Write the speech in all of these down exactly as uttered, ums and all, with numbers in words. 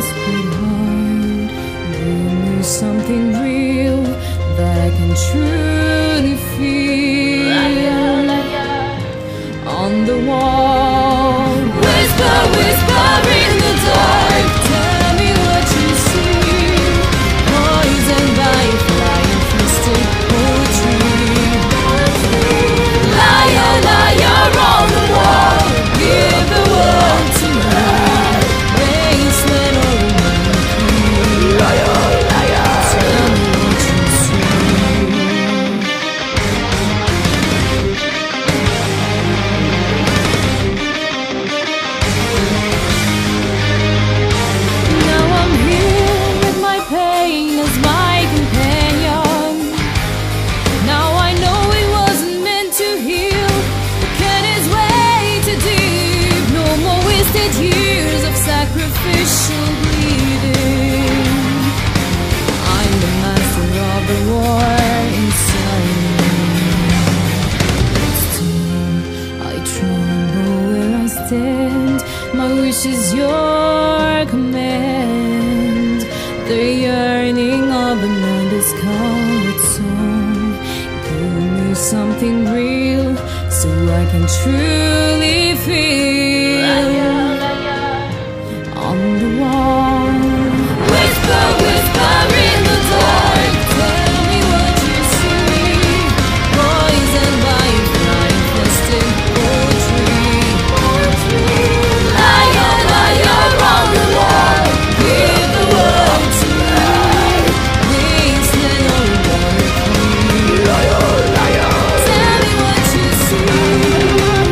sweetheart, give me something real that I can truly feel. On the wall, whisper, whisper in the dark, tell me what you see. Poisoned by flying twisted poetry. Liar, liar on the wall, give the world to me. Wasteland or remember. Liar, liar, tell me what you see. Now I'm here with my pain as my companion. Now I know it wasn't meant to heal. The cut is way too deep. No more wasted years of sacrificial bleeding. I'm the master of the war inside me. Still, I tremble where I stand. My wish is your command. The yearning of an undiscovered song. Give me something real so I can truly feel. On the wall, whisper, whisper in the dark, tell me what you see. Poisoned by flying plastic poetry. Liar, liar on the wall, give the world to me. Wasteland or water. Liar, liar, tell me what you see.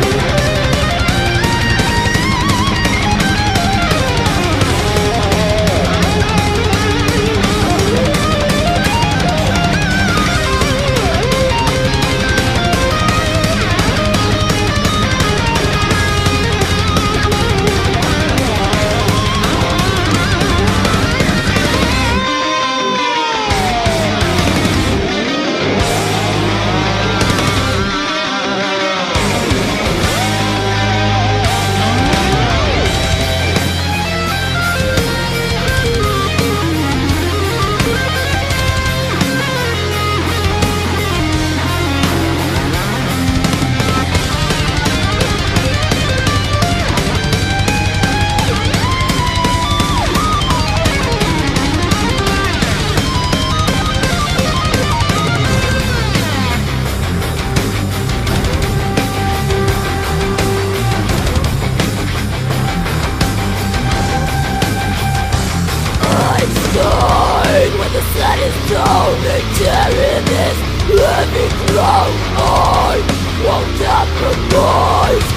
When the sun is down and tearing this living cloud, I won't compromise.